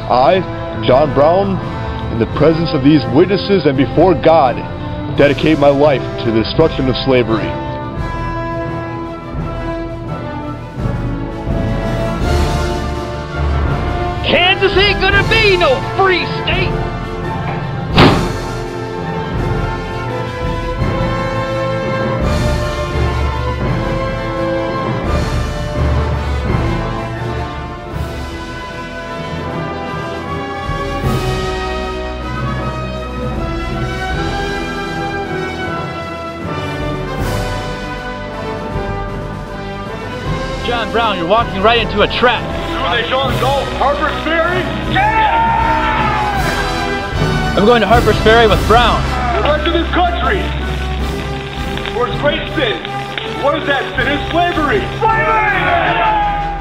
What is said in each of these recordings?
I, John Brown, in the presence of these witnesses and before God, dedicate my life to the destruction of slavery. Kansas ain't gonna be no free state! John Brown, you're walking right into a trap. Are they showing go Harper's Ferry? Yeah! I'm going to Harper's Ferry with Brown. The rest of this country, for its great sin. What is that sin? It's slavery! Slavery!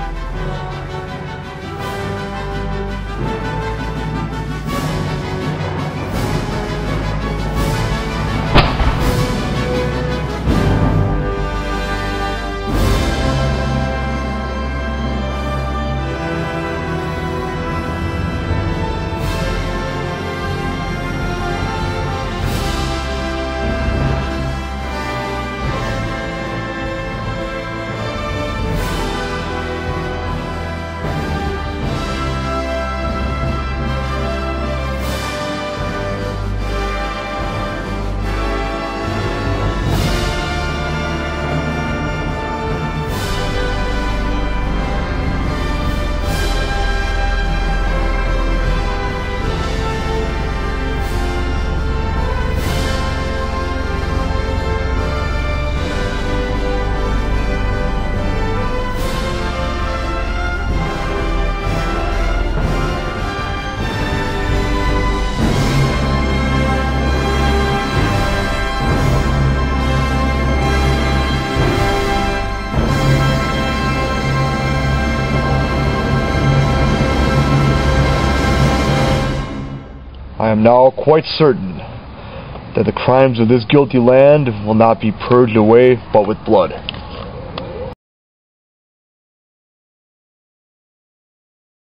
I am now quite certain that the crimes of this guilty land will not be purged away but with blood.